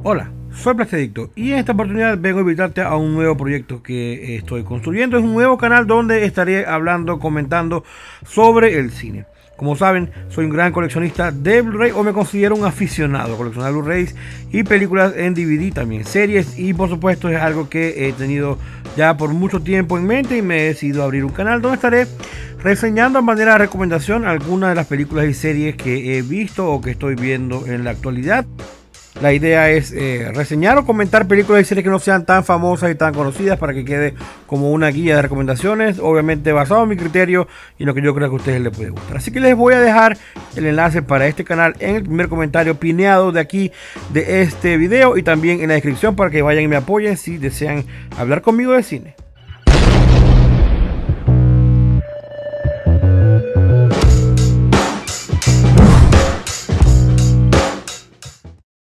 Hola, soy Plastedicto y en esta oportunidad vengo a invitarte a un nuevo proyecto que estoy construyendo. Es un nuevo canal donde estaré hablando, comentando sobre el cine. Como saben, soy un gran coleccionista de Blu-ray, o me considero un aficionado a coleccionar Blu-rays y películas en DVD, también series, y por supuesto es algo que he tenido ya por mucho tiempo en mente y me he decidido abrir un canal donde estaré reseñando de manera de recomendación algunas de las películas y series que he visto o que estoy viendo en la actualidad. La idea es reseñar o comentar películas y series que no sean tan famosas y tan conocidas, para que quede como una guía de recomendaciones, obviamente basado en mi criterio y lo que yo creo que a ustedes les puede gustar. Así que les voy a dejar el enlace para este canal en el primer comentario pineado de aquí de este video, y también en la descripción, para que vayan y me apoyen si desean hablar conmigo de cine.